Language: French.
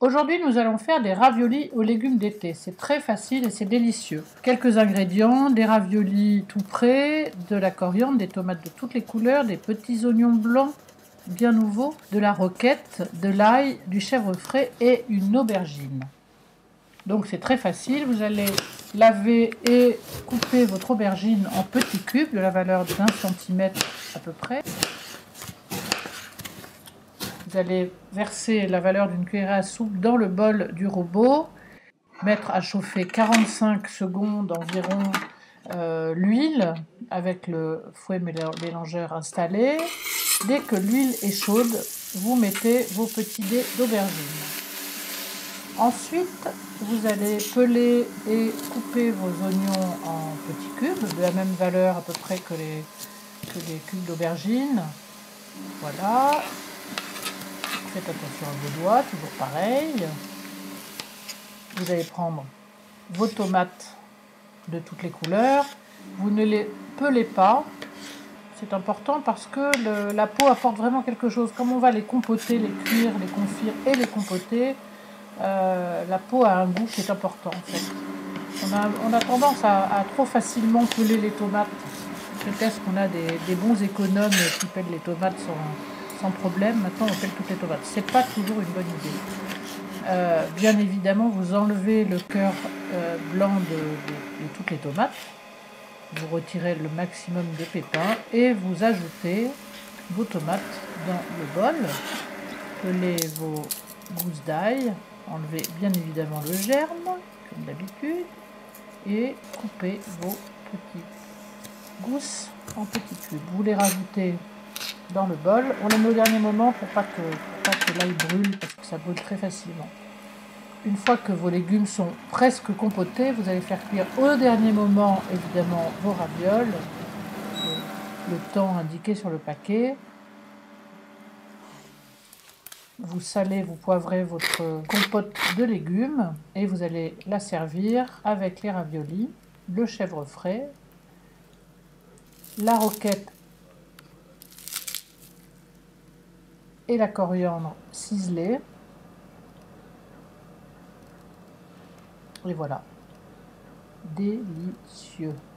Aujourd'hui, nous allons faire des raviolis aux légumes d'été. C'est très facile et c'est délicieux. Quelques ingrédients, des raviolis tout prêts, de la coriandre, des tomates de toutes les couleurs, des petits oignons blancs bien nouveaux, de la roquette, de l'ail, du chèvre frais et une aubergine. Donc c'est très facile, vous allez laver et couper votre aubergine en petits cubes de la valeur d'1 cm à peu près. Vous allez verser la valeur d'une cuillère à soupe dans le bol du robot, mettre à chauffer 45 secondes environ l'huile avec le fouet mélangeur installé. Dès que l'huile est chaude, vous mettez vos petits dés d'aubergine. Ensuite, vous allez peler et couper vos oignons en petits cubes, de la même valeur à peu près que les cubes d'aubergine. Voilà. Faites attention à vos doigts, toujours pareil. Vous allez prendre vos tomates de toutes les couleurs. Vous ne les pelez pas. C'est important parce que la peau apporte vraiment quelque chose. Comme on va les compoter, les cuire, les confire et les compoter, la peau a un goût qui est important en fait. On a tendance à trop facilement peler les tomates. Peut-être qu'on a des bons économes qui pèlent les tomates sans problème. Maintenant on pèle toutes les tomates. C'est pas toujours une bonne idée. Bien évidemment, vous enlevez le cœur blanc de toutes les tomates. Vous retirez le maximum de pépins et vous ajoutez vos tomates dans le bol. Pelez vos gousses d'ail. Enlevez bien évidemment le germe, comme d'habitude, et coupez vos petites gousses en petits cubes. Vous les rajoutez dans le bol. On les met au dernier moment pour pas que l'ail brûle, parce que ça brûle très facilement. Une fois que vos légumes sont presque compotés, vous allez faire cuire au dernier moment, évidemment, vos ravioles, le temps indiqué sur le paquet. Vous salez, vous poivrez votre compote de légumes et vous allez la servir avec les raviolis, le chèvre frais, la roquette et la coriandre ciselée. Et voilà, délicieux.